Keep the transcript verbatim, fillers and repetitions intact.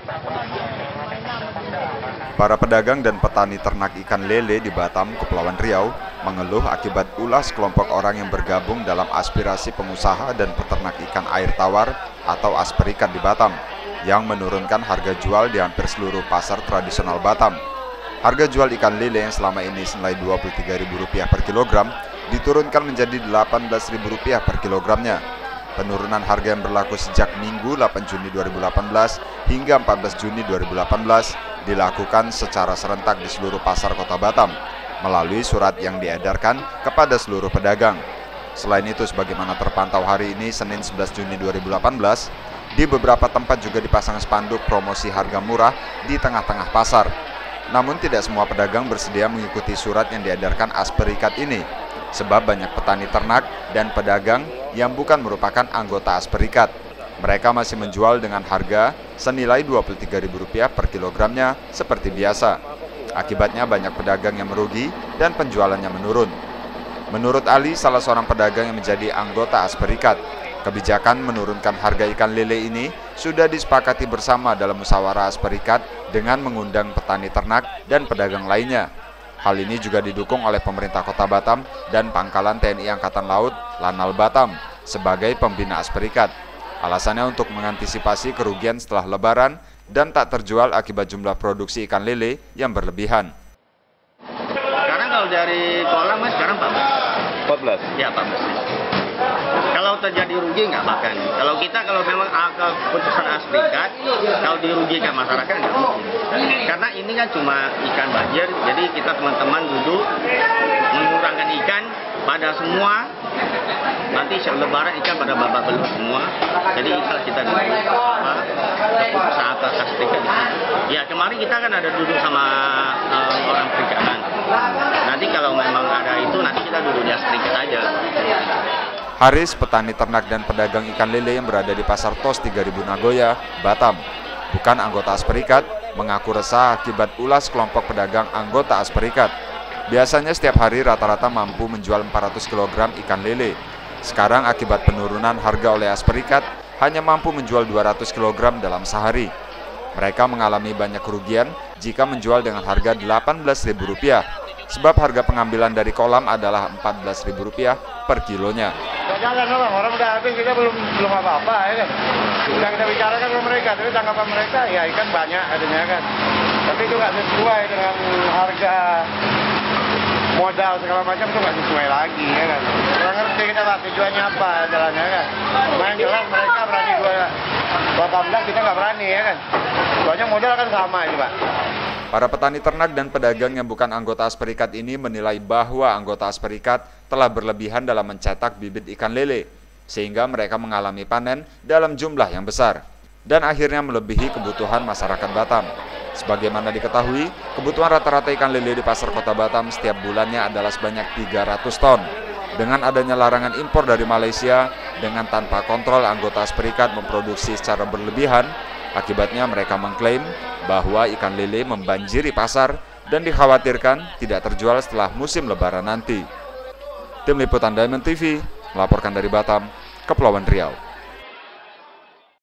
Para pedagang dan petani ternak ikan lele di Batam, Kepulauan Riau, mengeluh akibat ulah sekelompok orang yang bergabung dalam aspirasi pengusaha dan peternak ikan air tawar atau Asperikat di Batam, yang menurunkan harga jual di hampir seluruh pasar tradisional Batam. Harga jual ikan lele yang selama ini senilai dua puluh tiga ribu rupiah per kilogram diturunkan menjadi delapan belas ribu rupiah per kilogramnya. Penurunan harga yang berlaku sejak Minggu delapan Juni dua ribu delapan belas hingga empat belas Juni dua ribu delapan belas dilakukan secara serentak di seluruh pasar kota Batam melalui surat yang diedarkan kepada seluruh pedagang. Selain itu, sebagaimana terpantau hari ini Senin sebelas Juni dua ribu delapan belas, di beberapa tempat juga dipasang spanduk promosi harga murah di tengah-tengah pasar. Namun tidak semua pedagang bersedia mengikuti surat yang diedarkan Asperikat ini, sebab banyak petani ternak dan pedagang yang bukan merupakan anggota Asperikat. Mereka masih menjual dengan harga senilai dua puluh tiga ribu rupiah per kilogramnya seperti biasa. Akibatnya banyak pedagang yang merugi dan penjualannya menurun. Menurut Ali, salah seorang pedagang yang menjadi anggota Asperikat, kebijakan menurunkan harga ikan lele ini sudah disepakati bersama dalam musyawarah Asperikat dengan mengundang petani ternak dan pedagang lainnya. Hal ini juga didukung oleh pemerintah Kota Batam dan Pangkalan T N I Angkatan Laut Lanal Batam sebagai pembina Asperikat. Alasannya untuk mengantisipasi kerugian setelah Lebaran dan tak terjual akibat jumlah produksi ikan lele yang berlebihan. Sekarang kalau dari kolam mas sekarang empat belas. empat belas? Ya empat belas. Kalau terjadi rugi nggak makan. Kalau kita kalau memang keputusan Asperikat, kalau dirugikan masyarakat nggak mungkin. Karena ini kan cuma ikan banjir, jadi kita teman-teman duduk mengurangkan ikan pada semua. Nanti Lebaran ikan pada babak belur semua. Jadi ikhlas kita duduk apa keputusan atas Asperikat. Ya kemarin kita kan ada duduk sama uh, orang perikanan. Nanti kalau memang ada itu nanti kita duduk di Asperikat aja. Haris, petani ternak dan pedagang ikan lele yang berada di Pasar Tos tiga ribu Nagoya, Batam, bukan anggota Asperikat, mengaku resah akibat ulah sekelompok pedagang anggota Asperikat. Biasanya setiap hari rata-rata mampu menjual empat ratus kilogram ikan lele. Sekarang akibat penurunan harga oleh Asperikat, hanya mampu menjual dua ratus kilogram dalam sehari. Mereka mengalami banyak kerugian jika menjual dengan harga delapan belas ribu rupiah, sebab harga pengambilan dari kolam adalah empat belas ribu rupiah per kilonya. Jalan orang, orang udah habis, kita belum belum apa-apa ya kan. Sudah kita bicarakan sama mereka, tapi tanggapan mereka ya ikan banyak adanya kan. Tapi itu nggak sesuai dengan harga modal segala macam, itu nggak sesuai lagi ya kan. Kurang ngerti kita pak tujuannya apa jalannya kan. Main jelas mereka berani dua delapan belas, kita nggak berani ya kan. Soalnya modal kan sama ini pak. Para petani ternak dan pedagang yang bukan anggota Asperikat ini menilai bahwa anggota Asperikat telah berlebihan dalam mencetak bibit ikan lele, sehingga mereka mengalami panen dalam jumlah yang besar, dan akhirnya melebihi kebutuhan masyarakat Batam. Sebagaimana diketahui, kebutuhan rata-rata ikan lele di pasar kota Batam setiap bulannya adalah sebanyak tiga ratus ton. Dengan adanya larangan impor dari Malaysia, dengan tanpa kontrol anggota Asperikat memproduksi secara berlebihan, akibatnya mereka mengklaim bahwa ikan lele membanjiri pasar dan dikhawatirkan tidak terjual setelah musim Lebaran nanti. Tim Liputan Diamond T V melaporkan dari Batam, Kepulauan Riau.